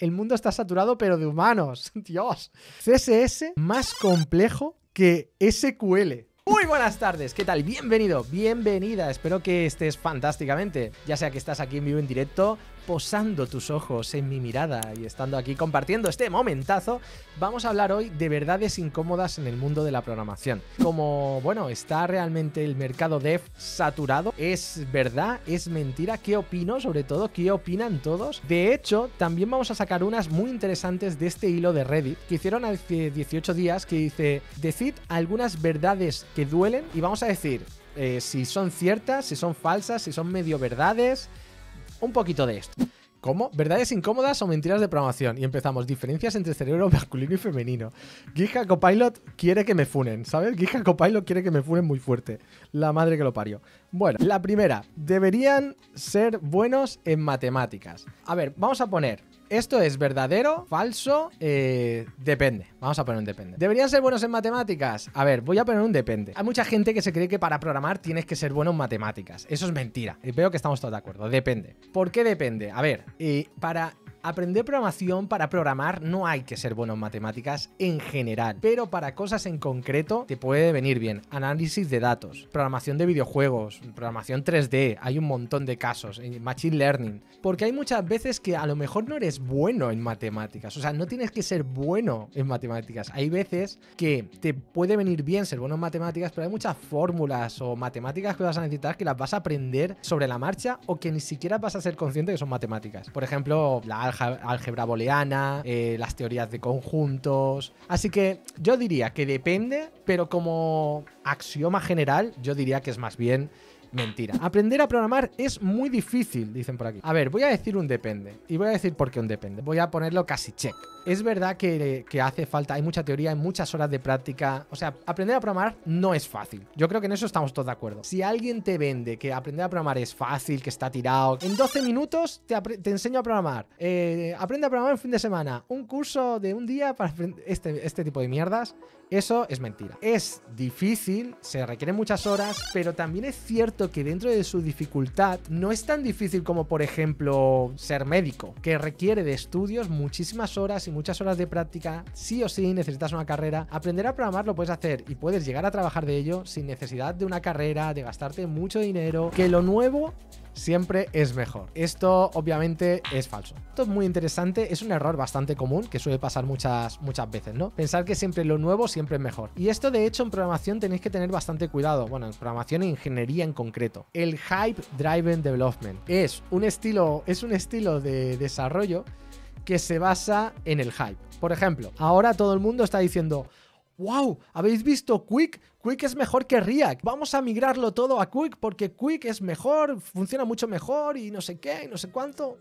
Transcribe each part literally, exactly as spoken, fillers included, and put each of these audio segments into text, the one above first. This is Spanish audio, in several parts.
el mundo está saturado, pero de humanos. Dios. C S S más complejo que S Q L. Muy buenas tardes, ¿qué tal? Bienvenido, bienvenida, espero que estés fantásticamente, ya sea que estás aquí en vivo en directo, posando tus ojos en mi mirada y estando aquí compartiendo este momentazo. Vamos a hablar hoy de verdades incómodas en el mundo de la programación. Como, bueno, ¿está realmente el mercado dev saturado? ¿Es verdad? ¿Es mentira? ¿Qué opino? Sobre todo, ¿qué opinan todos? De hecho, también vamos a sacar unas muy interesantes de este hilo de Reddit que hicieron hace dieciocho días, que dice: decid algunas verdades que duelen, y vamos a decir eh, si son ciertas, si son falsas, si son medio verdades. Un poquito de esto. ¿Cómo? ¿Verdades incómodas o mentiras de programación? Y empezamos. Diferencias entre cerebro masculino y femenino. GitHub Copilot quiere que me funen, ¿sabes? GitHub Copilot quiere que me funen muy fuerte. La madre que lo parió. Bueno, la primera. Deberían ser buenos en matemáticas. A ver, vamos a poner... ¿Esto es verdadero, falso? Eh, depende. Vamos a poner un depende. ¿Deberían ser buenos en matemáticas? A ver, voy a poner un depende. Hay mucha gente que se cree que para programar tienes que ser bueno en matemáticas. Eso es mentira. Y veo que estamos todos de acuerdo. Depende. ¿Por qué depende? A ver, eh, para... aprender programación, para programar, no hay que ser bueno en matemáticas en general, pero para cosas en concreto te puede venir bien. Análisis de datos, programación de videojuegos, programación tres D, hay un montón de casos, machine learning, porque hay muchas veces que a lo mejor no eres bueno en matemáticas, o sea, no tienes que ser bueno en matemáticas. Hay veces que te puede venir bien ser bueno en matemáticas, pero hay muchas fórmulas o matemáticas que vas a necesitar que las vas a aprender sobre la marcha o que ni siquiera vas a ser consciente que son matemáticas. Por ejemplo, la álgebra booleana, eh, las teorías de conjuntos. Así que yo diría que depende, pero como axioma general, yo diría que es más bien mentira. Aprender a programar es muy difícil, dicen por aquí. A ver, voy a decir un depende. Y voy a decir por qué un depende. Voy a ponerlo casi check. Es verdad que, que hace falta, hay mucha teoría, hay muchas horas de práctica. O sea, aprender a programar no es fácil. Yo creo que en eso estamos todos de acuerdo. Si alguien te vende que aprender a programar es fácil, que está tirado, en doce minutos te, te enseño a programar. Eh, aprende a programar en fin de semana. Un curso de un día para este, este tipo de mierdas. Eso es mentira. Es difícil, se requieren muchas horas, pero también es cierto que dentro de su dificultad no es tan difícil como, por ejemplo, ser médico, que requiere de estudios, muchísimas horas y muchas horas de práctica. Sí o sí necesitas una carrera. Aprender a programar lo puedes hacer y puedes llegar a trabajar de ello sin necesidad de una carrera, de gastarte mucho dinero, que lo nuevo siempre es mejor. Esto obviamente es falso. Esto es muy interesante, es un error bastante común que suele pasar muchas, muchas veces, ¿no? Pensar que siempre lo nuevo siempre es mejor. Y esto de hecho en programación tenéis que tener bastante cuidado. Bueno, en programación e ingeniería en concreto. El Hype Driven Development es un estilo, es un estilo de desarrollo que se basa en el hype. Por ejemplo, ahora todo el mundo está diciendo: ¡wow! ¿Habéis visto Qwik? Qwik es mejor que React. Vamos a migrarlo todo a Qwik porque Qwik es mejor, funciona mucho mejor y no sé qué, y no sé cuánto.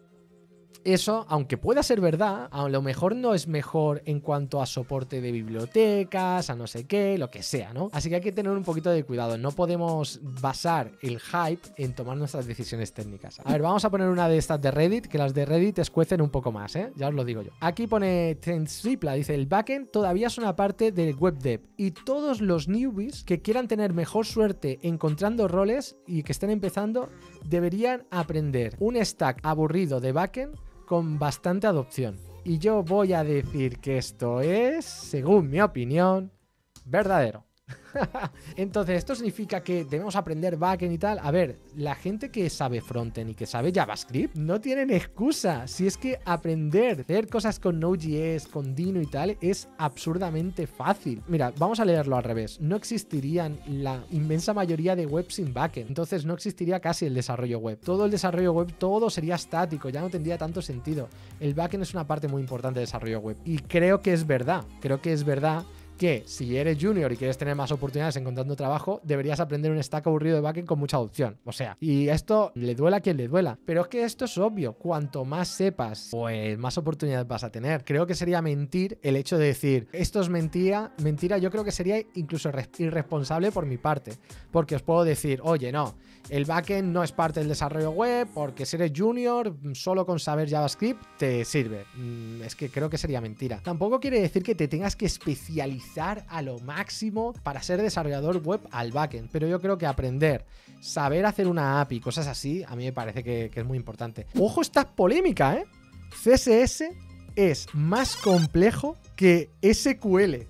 Eso, aunque pueda ser verdad, a lo mejor no es mejor en cuanto a soporte de bibliotecas, a no sé qué, lo que sea, ¿no? Así que hay que tener un poquito de cuidado. No podemos basar el hype en tomar nuestras decisiones técnicas. A ver, vamos a poner una de estas de Reddit, que las de Reddit escuecen un poco más, ¿eh? Ya os lo digo yo. Aquí pone Tripla, dice: el backend todavía es una parte del web dev y todos los newbies que quieran tener mejor suerte encontrando roles y que estén empezando deberían aprender un stack aburrido de backend con bastante adopción. Y yo voy a decir que esto es, según mi opinión, verdadero. Entonces, ¿esto significa que debemos aprender backend y tal? A ver, la gente que sabe frontend y que sabe JavaScript no tienen excusa. Si es que aprender, hacer cosas con Node.js, con Dino y tal, es absurdamente fácil. Mira, vamos a leerlo al revés. No existirían la inmensa mayoría de webs sin backend. Entonces no existiría casi el desarrollo web. Todo el desarrollo web, todo sería estático. Ya no tendría tanto sentido. El backend es una parte muy importante del desarrollo web. Y creo que es verdad. Creo que es verdad que si eres junior y quieres tener más oportunidades encontrando trabajo, deberías aprender un stack aburrido de backend con mucha opción. O sea, y esto le duela a quien le duela. Pero es que esto es obvio. Cuanto más sepas, pues más oportunidades vas a tener. Creo que sería mentir el hecho de decir, esto es mentira. Mentira, yo creo que sería incluso irresponsable por mi parte. Porque os puedo decir, oye, no, el backend no es parte del desarrollo web, porque si eres junior, solo con saber JavaScript te sirve. Es que creo que sería mentira. Tampoco quiere decir que te tengas que especializar a lo máximo para ser desarrollador web al backend, pero yo creo que aprender, saber hacer una A P I, cosas así, a mí me parece que, que es muy importante. Ojo, esta polémica, ¿eh? C S S es más complejo que S Q L.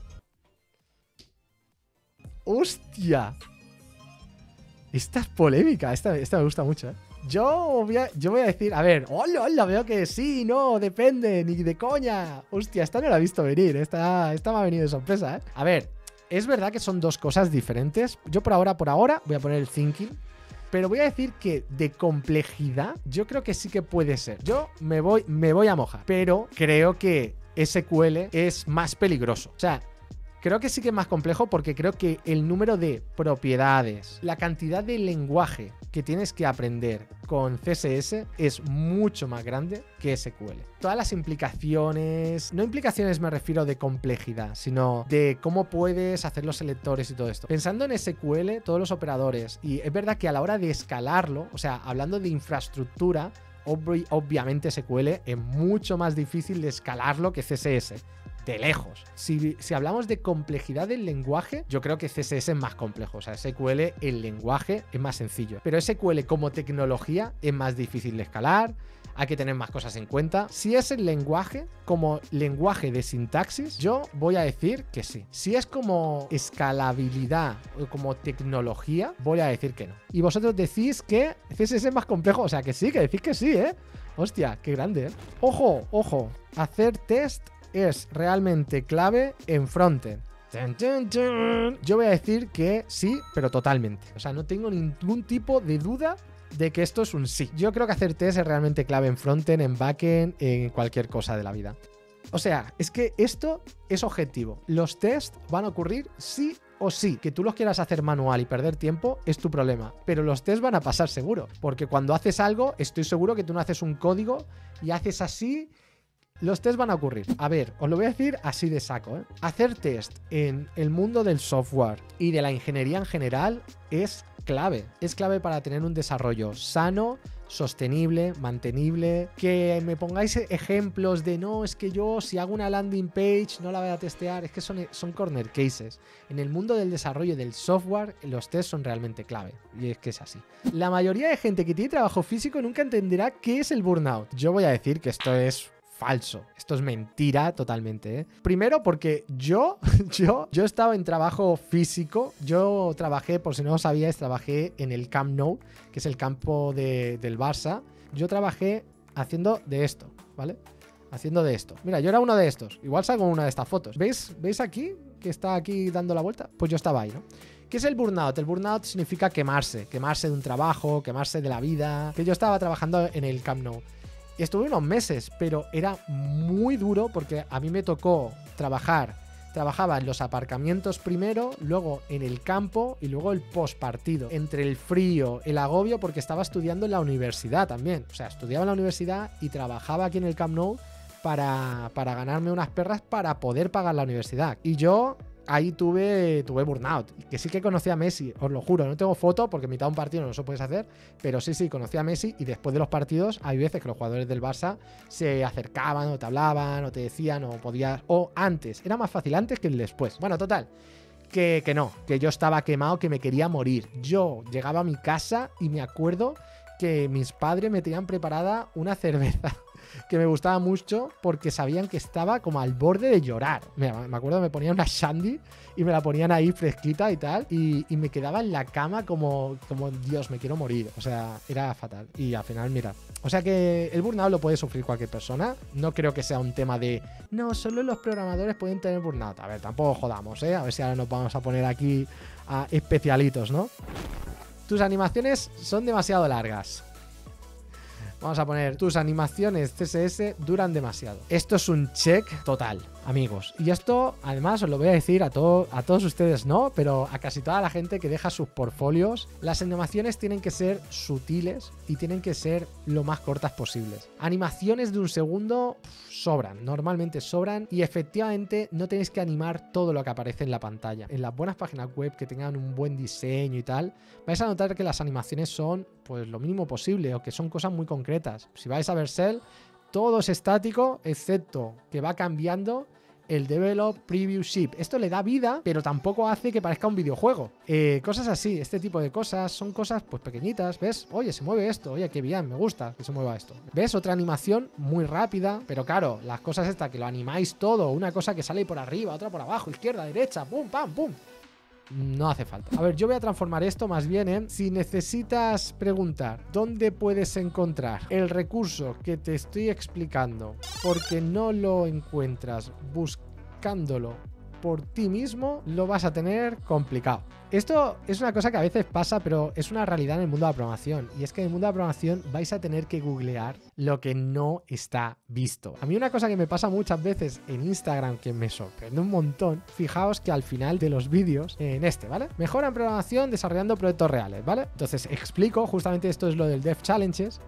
¡Hostia! Esta es polémica. Esta, esta me gusta mucho, ¿eh? Yo voy, a, yo voy a decir, a ver, hola, hola, veo que sí, no, depende, ni de coña. Hostia, esta no la he visto venir, esta, esta me ha venido de sorpresa, ¿eh? A ver, es verdad que son dos cosas diferentes. Yo por ahora, por ahora, voy a poner el thinking. Pero voy a decir que de complejidad, yo creo que sí que puede ser. Yo me voy, me voy a mojar, pero creo que S Q L es más peligroso. O sea, creo que sí que es más complejo porque creo que el número de propiedades, la cantidad de lenguaje que tienes que aprender con C S S es mucho más grande que S Q L. Todas las implicaciones, no implicaciones me refiero de complejidad, sino de cómo puedes hacer los selectores y todo esto. Pensando en S Q L, todos los operadores, y es verdad que a la hora de escalarlo, o sea, hablando de infraestructura, obvi- obviamente S Q L es mucho más difícil de escalarlo que C S S. De lejos. Si, si hablamos de complejidad del lenguaje, yo creo que C S S es más complejo. O sea, S Q L, el lenguaje es más sencillo. Pero S Q L como tecnología es más difícil de escalar. Hay que tener más cosas en cuenta. Si es el lenguaje, como lenguaje de sintaxis, yo voy a decir que sí. Si es como escalabilidad o como tecnología, voy a decir que no. Y vosotros decís que C S S es más complejo. O sea, que sí, que decís que sí, ¿eh? Hostia, qué grande, ¿eh? Ojo, ojo. Hacer test es realmente clave en frontend. Yo voy a decir que sí, pero totalmente. O sea, no tengo ningún tipo de duda de que esto es un sí. Yo creo que hacer test es realmente clave en frontend, en backend, en cualquier cosa de la vida. O sea, es que esto es objetivo. Los tests van a ocurrir sí o sí. Que tú los quieras hacer manual y perder tiempo es tu problema. Pero los tests van a pasar seguro. Porque cuando haces algo, estoy seguro que tú no haces un código y haces así. Los tests van a ocurrir. A ver, os lo voy a decir así de saco, ¿eh? Hacer test en el mundo del software y de la ingeniería en general es clave. Es clave para tener un desarrollo sano, sostenible, mantenible. Que me pongáis ejemplos de no, es que yo si hago una landing page no la voy a testear. Es que son, son corner cases. En el mundo del desarrollo del software, los tests son realmente clave. Y es que es así. La mayoría de gente que tiene trabajo físico nunca entenderá qué es el burnout. Yo voy a decir que esto es falso. Esto es mentira totalmente, ¿eh? Primero porque yo, yo, yo estaba en trabajo físico. Yo trabajé, por si no lo sabíais, trabajé en el Camp Nou, que es el campo de, del Barça. Yo trabajé haciendo de esto, ¿vale? Haciendo de esto. Mira, yo era uno de estos. Igual salgo en una de estas fotos. ¿Veis? ¿Veis aquí? Que está aquí dando la vuelta. Pues yo estaba ahí, ¿no? ¿Qué es el burnout? El burnout significa quemarse. Quemarse de un trabajo, quemarse de la vida. Que yo estaba trabajando en el Camp Nou. Estuve unos meses, pero era muy duro porque a mí me tocó trabajar. Trabajaba en los aparcamientos primero, luego en el campo y luego el postpartido. Entre el frío, el agobio, porque estaba estudiando en la universidad también. O sea, estudiaba en la universidad y trabajaba aquí en el Camp Nou para, para ganarme unas perras para poder pagar la universidad. Y yo ahí tuve, tuve burnout. Que sí que conocí a Messi, os lo juro. No tengo foto porque en mitad de un partido no lo puedes hacer. Pero sí, sí, conocí a Messi y después de los partidos hay veces que los jugadores del Barça se acercaban o te hablaban o te decían o podías... O antes. Era más fácil antes que el después. Bueno, total. Que, que no. Que yo estaba quemado, que me quería morir. Yo llegaba a mi casa y me acuerdo que mis padres me tenían preparada una cerveza que me gustaba mucho porque sabían que estaba como al borde de llorar. Mira, me acuerdo que me ponían una shandy y me la ponían ahí fresquita y tal, y, y me quedaba en la cama como, como, Dios, me quiero morir. O sea, era fatal. Y al final, mira. O sea que el burnout lo puede sufrir cualquier persona. No creo que sea un tema de, no, solo los programadores pueden tener burnout. A ver, tampoco jodamos, ¿eh? A ver si ahora nos vamos a poner aquí a especialitos, ¿no? Tus animaciones son demasiado largas. Vamos a poner, tus animaciones C S S duran demasiado. Esto es un check total, amigos. Y esto, además, os lo voy a decir a, todo, a todos ustedes, ¿no? Pero a casi toda la gente que deja sus portfolios. Las animaciones tienen que ser sutiles y tienen que ser lo más cortas posibles. Animaciones de un segundo pff, sobran, normalmente sobran. Y efectivamente no tenéis que animar todo lo que aparece en la pantalla. En las buenas páginas web que tengan un buen diseño y tal, vais a notar que las animaciones son pues lo mínimo posible o que son cosas muy concretas. Si vais a Vercel, todo es estático, excepto que va cambiando el Develop Preview Ship. Esto le da vida, pero tampoco hace que parezca un videojuego. Eh, cosas así, este tipo de cosas, son cosas pues pequeñitas. ¿Ves? Oye, se mueve esto. Oye, qué bien, me gusta que se mueva esto. ¿Ves? Otra animación muy rápida, pero claro, las cosas estas que lo animáis todo, una cosa que sale por arriba, otra por abajo, izquierda, derecha, pum, pam, pum. No hace falta. A ver, yo voy a transformar esto más bien en, si necesitas preguntar dónde puedes encontrar el recurso que te estoy explicando porque no lo encuentras buscándolo por ti mismo, lo vas a tener complicado. Esto es una cosa que a veces pasa, pero es una realidad en el mundo de la programación. Y es que en el mundo de la programación vais a tener que googlear lo que no está visto. A mí una cosa que me pasa muchas veces en Instagram que me sorprende un montón, fijaos que al final de los vídeos, en este, ¿vale? Mejora en programación desarrollando proyectos reales, ¿vale? Entonces explico, justamente esto es lo del Dev Challenges.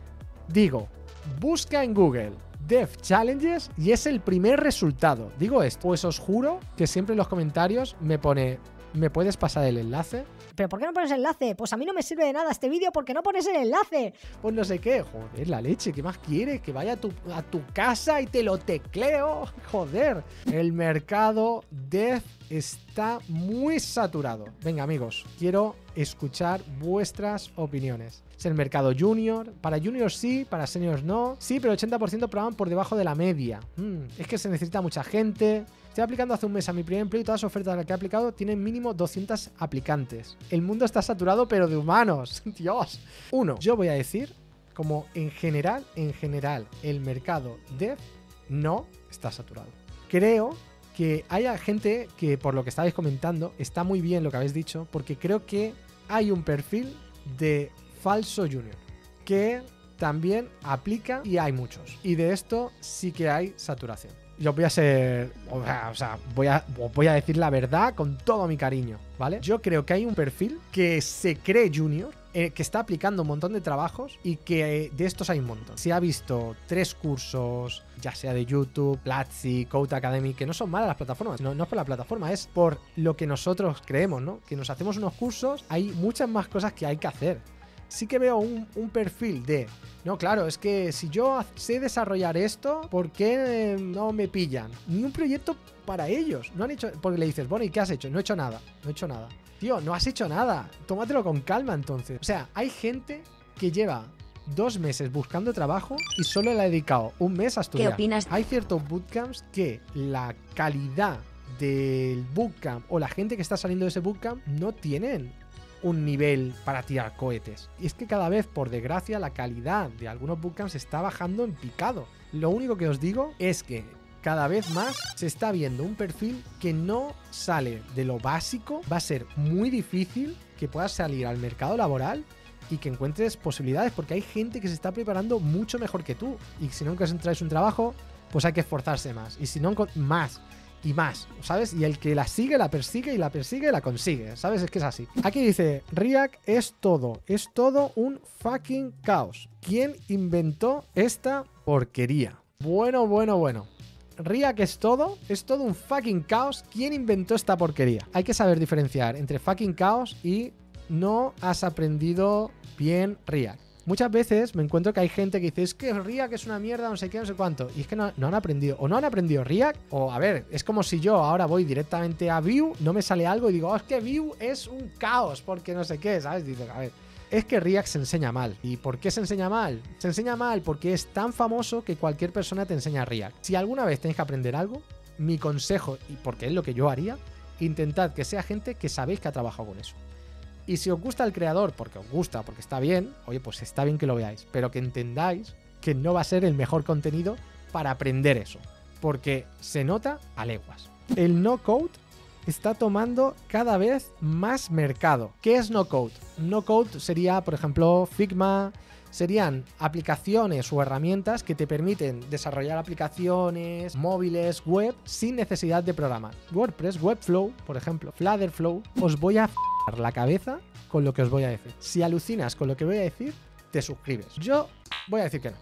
Digo, busca en Google Dev Challenges y es el primer resultado. Digo esto, pues os juro que siempre en los comentarios me pone... ¿Me puedes pasar el enlace? ¿Pero por qué no pones el enlace? Pues a mí no me sirve de nada este vídeo porque no pones el enlace. Pues no sé qué. Joder, la leche. ¿Qué más quieres? Que vaya a tu, a tu casa y te lo tecleo. Joder. El mercado dev está muy saturado. Venga, amigos. Quiero escuchar vuestras opiniones. Es el mercado junior. Para juniors sí, para seniors no. Sí, pero el ochenta por ciento programan por debajo de la media. Hmm, es que se necesita mucha gente. Estoy aplicando hace un mes a mi primer empleo y todas las ofertas a las que he aplicado tienen mínimo doscientos aplicantes. El mundo está saturado, pero de humanos. Dios. Uno, yo voy a decir, como en general, en general, el mercado dev no está saturado. Creo que haya gente que, por lo que estabais comentando, está muy bien lo que habéis dicho, porque creo que hay un perfil de falso junior que también aplica y hay muchos. Y de esto sí que hay saturación. Yo voy a ser... O sea, voy a, voy a decir la verdad con todo mi cariño, ¿vale? Yo creo que hay un perfil que se cree junior, eh, que está aplicando un montón de trabajos y que eh, de estos hay un montón. Si ha visto tres cursos, ya sea de YouTube, Platzi, Code Academy, que no son malas las plataformas, no, no es por la plataforma, es por lo que nosotros creemos, ¿no? Que nos hacemos unos cursos, hay muchas más cosas que hay que hacer. Sí que veo un, un perfil de... No, claro, es que si yo sé desarrollar esto, ¿por qué no me pillan? Ni un proyecto para ellos. No han hecho... Porque le dices, bueno, ¿y qué has hecho? No he hecho nada, no he hecho nada. Tío, no has hecho nada. Tómatelo con calma entonces. O sea, hay gente que lleva dos meses buscando trabajo y solo le ha dedicado un mes a estudiar. ¿Qué opinas? Hay ciertos bootcamps que la calidad del bootcamp o la gente que está saliendo de ese bootcamp no tienen un nivel para tirar cohetes. Y es que cada vez, por desgracia, la calidad de algunos bootcamps está bajando en picado. Lo único que os digo es que cada vez más se está viendo un perfil que no sale de lo básico. Va a ser muy difícil que puedas salir al mercado laboral y que encuentres posibilidades, porque hay gente que se está preparando mucho mejor que tú. Y si no encontráis un trabajo, pues hay que esforzarse más. Y si no, más y más, ¿sabes? Y el que la sigue, la persigue y la persigue, la consigue, ¿sabes? Es que es así. Aquí dice, React es todo, es todo un fucking caos. ¿Quién inventó esta porquería? Bueno, bueno, bueno. React es todo, es todo un fucking caos. ¿Quién inventó esta porquería? Hay que saber diferenciar entre fucking caos y no has aprendido bien React. Muchas veces me encuentro que hay gente que dice, es que React es una mierda, no sé qué, no sé cuánto. Y es que no, no han aprendido. O no han aprendido React, o a ver, es como si yo ahora voy directamente a Vue, no me sale algo y digo, oh, es que Vue es un caos, porque no sé qué, ¿sabes? Dices, a ver, es que React se enseña mal. ¿Y por qué se enseña mal? Se enseña mal porque es tan famoso que cualquier persona te enseña React. Si alguna vez tenéis que aprender algo, mi consejo, y porque es lo que yo haría, intentad que sea gente que sabéis que ha trabajado con eso. Y si os gusta el creador, porque os gusta, porque está bien, oye, pues está bien que lo veáis, pero que entendáis que no va a ser el mejor contenido para aprender eso, porque se nota a leguas. El no-code está tomando cada vez más mercado. ¿Qué es no-code? No-code sería, por ejemplo, Figma, serían aplicaciones o herramientas que te permiten desarrollar aplicaciones móviles, web, sin necesidad de programar. WordPress, Webflow, por ejemplo, Flutterflow. Os voy a la cabeza con lo que os voy a decir. Si alucinas con lo que voy a decir, te suscribes. Yo voy a decir que no.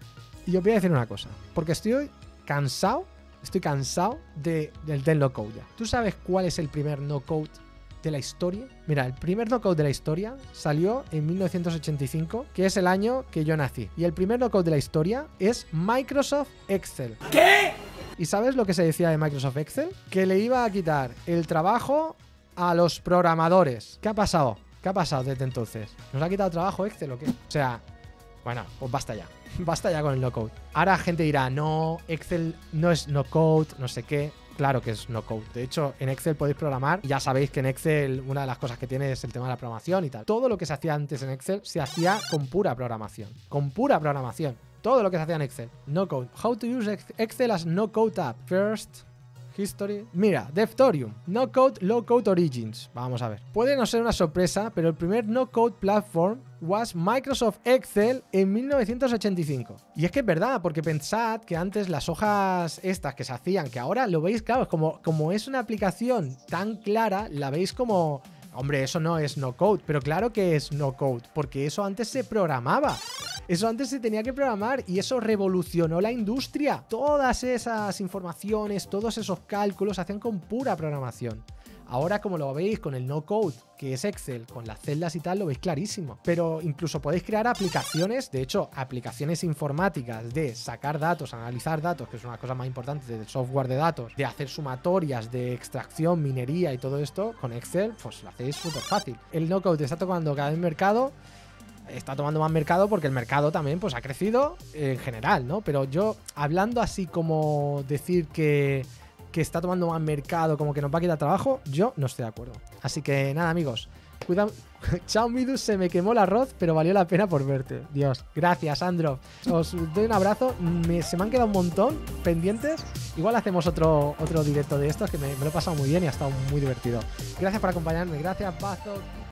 Y os voy a decir una cosa, porque estoy cansado, estoy cansado de, del, del no-code ya. ¿Tú sabes cuál es el primer no-code de la historia? Mira, el primer no-code de la historia salió en mil novecientos ochenta y cinco, que es el año que yo nací. Y el primer no-code de la historia es Microsoft Excel. ¿Qué? ¿Y sabes lo que se decía de Microsoft Excel? Que le iba a quitar el trabajo a los programadores. ¿Qué ha pasado? ¿Qué ha pasado desde entonces? ¿Nos ha quitado trabajo Excel o qué? O sea, bueno, pues basta ya. Basta ya con el no-code. Ahora gente dirá, no, Excel no es no-code, no sé qué. Claro que es no-code. De hecho, en Excel podéis programar. Ya sabéis que en Excel una de las cosas que tiene es el tema de la programación y tal. Todo lo que se hacía antes en Excel se hacía con pura programación. Con pura programación. Todo lo que se hacía en Excel. No-code. How to use Excel as no-code app. First... History. Mira, Devtorium, No Code, Low Code Origins. Vamos a ver. Puede no ser una sorpresa, pero el primer No Code Platform was Microsoft Excel en mil novecientos ochenta y cinco. Y es que es verdad, porque pensad que antes las hojas estas que se hacían, que ahora lo veis, claro, es como, como es una aplicación tan clara, la veis como... Hombre, eso no es no code, pero claro que es no code, porque eso antes se programaba. Eso antes se tenía que programar y eso revolucionó la industria. Todas esas informaciones, todos esos cálculos se hacían con pura programación. Ahora, como lo veis con el no code, que es Excel, con las celdas y tal, lo veis clarísimo. Pero incluso podéis crear aplicaciones, de hecho, aplicaciones informáticas de sacar datos, analizar datos, que es una cosa más importante del software de datos, de hacer sumatorias, de extracción, minería y todo esto, con Excel, pues lo hacéis súper fácil. El no code está tomando cada vez mercado, está tomando más mercado porque el mercado también pues ha crecido en general, ¿no? Pero yo, hablando así como decir que... que está tomando más mercado, como que nos va a quitar trabajo, yo no estoy de acuerdo. Así que nada, amigos, cuidado. Chao, Midus, se me quemó el arroz, pero valió la pena por verte. Dios, gracias, Andro. Os doy un abrazo. Me, se me han quedado un montón pendientes. Igual hacemos otro, otro directo de estos, que me, me lo he pasado muy bien y ha estado muy divertido. Gracias por acompañarme. Gracias, Bazo.